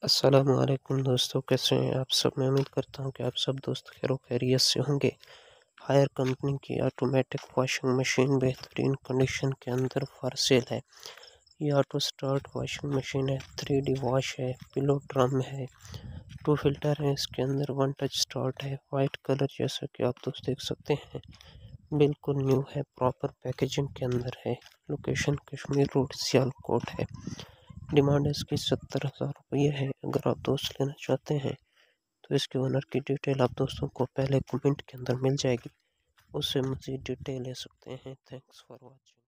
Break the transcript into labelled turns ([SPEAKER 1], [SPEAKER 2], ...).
[SPEAKER 1] अस्सलामुअलैकुम दोस्तों, कैसे हैं आप सब। मैं उम्मीद करता हूं कि आप सब दोस्त खैरो खैरियत से होंगे। हायर कंपनी की ऑटोमेटिक वॉशिंग मशीन बेहतरीन कंडीशन के अंदर फॉर सेल है। ये ऑटो स्टार्ट वॉशिंग मशीन है, 3D वॉश है, पिलो ड्रम है, 2 फिल्टर है, इसके अंदर 1 टच स्टार्ट है, वाइट कलर जैसा कि आप दोस्त देख सकते हैं। बिल्कुल न्यू है, प्रॉपर पैकेजिंग के अंदर है। लोकेशन कश्मीर रोड सियालकोट है। डिमांड इसकी 70,000 रुपये है। अगर आप दोस्त लेना चाहते हैं तो इसके ओनर की डिटेल आप दोस्तों को पहले कमेंट के अंदर मिल जाएगी, उससे मज़ीद डिटेल ले सकते हैं। Thanks for watching.